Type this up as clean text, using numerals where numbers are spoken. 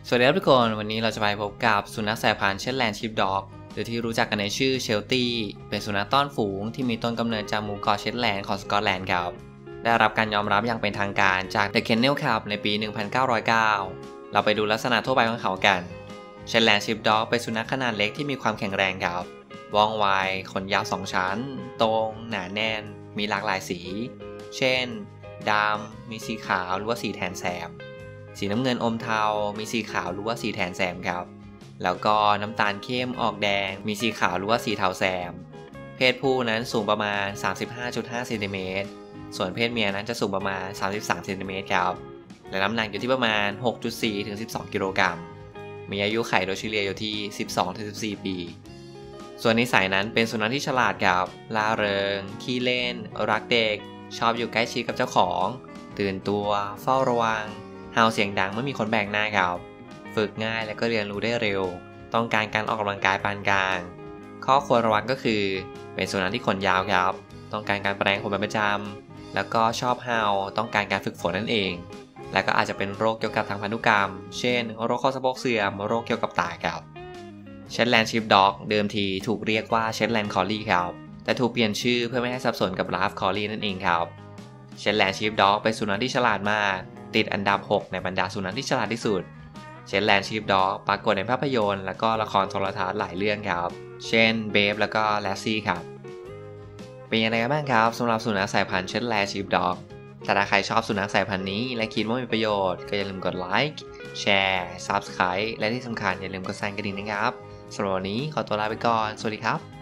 สวัสดีครับทุกคนวันนี้เราจะไปพบกับสุนัขสายพันธุ์เชตแลนด์ชีฟด็อกหรือที่รู้จักกันในชื่อเชลตี้เป็นสุนัขต้อนฝูงที่มีต้นกำเนิดจากหมู่เกาะเชตแลนด์ของสกอตแลนด์ครับได้รับการยอมรับอย่างเป็นทางการจาก The Kennel Club ในปี 1909 เราไปดูลักษณะทั่วไปของเขากันเชตแลนด์ชีฟด็อกเป็นสุนัขขนาดเล็กที่มีความแข็งแรงครับว่องไวขนยาว2ชั้นตรงหนาแน่นมีหลากหลายสีเช่นดำมีสีขาวหรือว่าสีแทนแสบสีน้ำเงินอมเทามีสีขาวหรือว่าสีแทนแซมครับแล้วก็น้ำตาลเข้มออกแดงมีสีขาวหรือว่าสีเทาแซมเพศผู้นั้นสูงประมาณ 35.5 เซนติเมตรส่วนเพศเมียนั้นจะสูงประมาณ 33 เซนติเมตรครับและน้ำหนักอยู่ที่ประมาณ 6.4 ถึง 12 กิโลกรัมมีอายุไข่โดยเฉลี่ยอยู่ที่ 12 ถึง 14 ปีส่วนนิสัยนั้นเป็นสุนัขที่ฉลาดครับล่าเริงขี้เล่นรักเด็กชอบอยู่ใกล้ชิดกับเจ้าของตื่นตัวเฝ้าระวังเห่าเสียงดังเมื่อมีคนแปลกหน้าครับฝึกง่ายและก็เรียนรู้ได้เร็วต้องการการออกกำลังกายปานกลางข้อควรระวังก็คือเป็นสุนัขที่ขนยาวครับต้องการการแปรงขนเป็นประจำแล้วก็ชอบเห่าต้องการการฝึกฝนนั่นเองและก็อาจจะเป็นโรคเกี่ยวกับทางพันธุกรรมเช่นโรคข้อสะโพกเสื่อมโรคเกี่ยวกับตาครับเชตแลนด์ชีฟด็อกเดิมทีถูกเรียกว่าเชตแลนด์คอลลี่ครับแต่ถูกเปลี่ยนชื่อเพื่อไม่ให้สับสนกับลาฟคอลลี่นั่นเองครับเชตแลนด์ชีฟด็อกเป็นสุนัขที่ฉลาดมากติดอันดับ 6 ในบรรดาสุนัขที่ฉลาดที่สุดเชตแลนด์ชีฟด็อกปรากฏในภาพยนตร์และก็ละครโทรทัศน์หลายเรื่องครับเช่นเบฟแล้วก็แลสซี่ครับเป็นยังไงกันบ้างครับสำหรับสุนัขสายพันธุ์เชตแลนด์ชีฟด็อกถ้าใครชอบสุนัขสายพันธุ์นี้และคิดว่ามีประโยชน์ก็อย่าลืมกดไลค์แชร์ Subscribe และที่สำคัญอย่าลืมกดสั่นกระดิ่งนะครับสำหรับวันนี้ขอตัวลาไปก่อนสวัสดีครับ